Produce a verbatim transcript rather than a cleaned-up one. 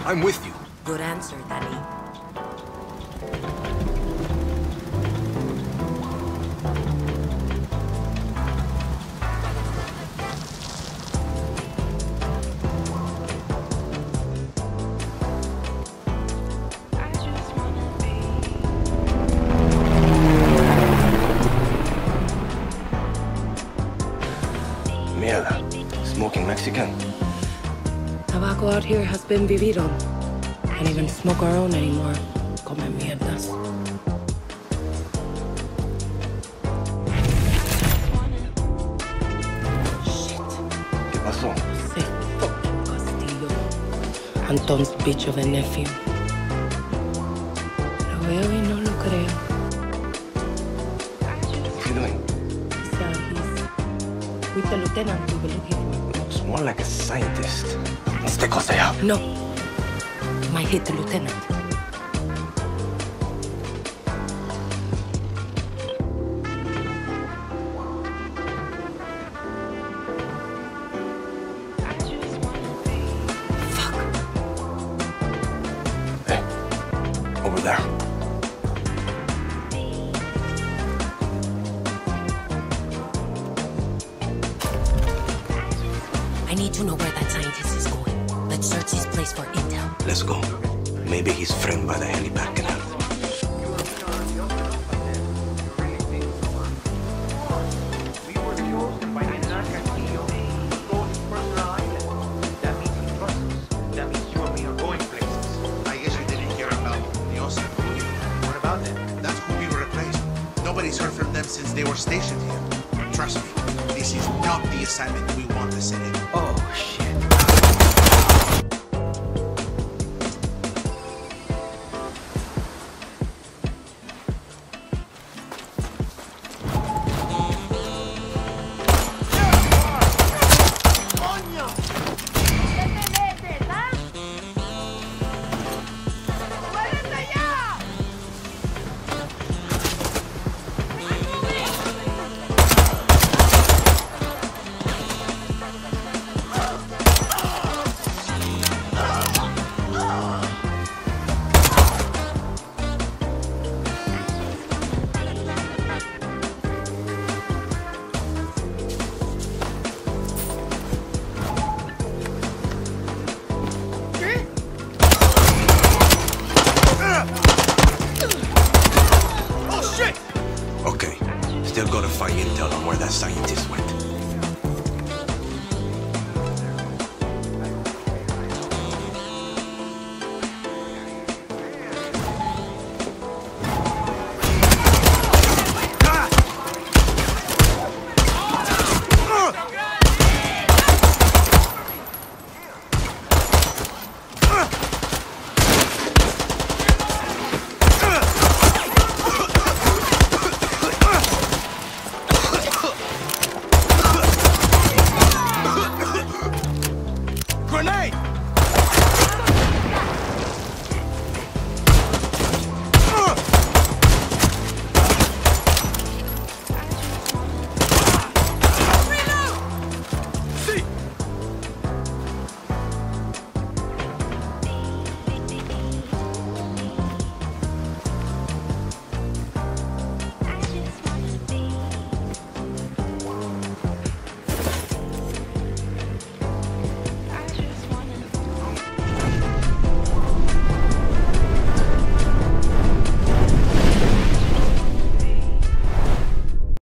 I'm with you. Good answer, Danny. Mierda. Smoking Mexican. Tobacco out here has been vivido. Can't even smoke our own anymore. Come mierdas. Shit. ¿Qué pasó? Say fucking Castillo. Anton's bitch of a nephew. Lo veo y no lo creo. What's he doing? He's, uh, he's with the lieutenant we were looking for. Looks more like a scientist. Este cosa ya. No. Might hit the lieutenant. Fuck. Hey, over there. I need to know where that scientist is going. Let's search his place for intel. Let's go. Maybe he's framed by the helipad canal. Nobody's heard from them since they were stationed here. Trust me, this is not the assignment we want to set in. Oh, shit. Okay, still gotta find intel on where that scientist went.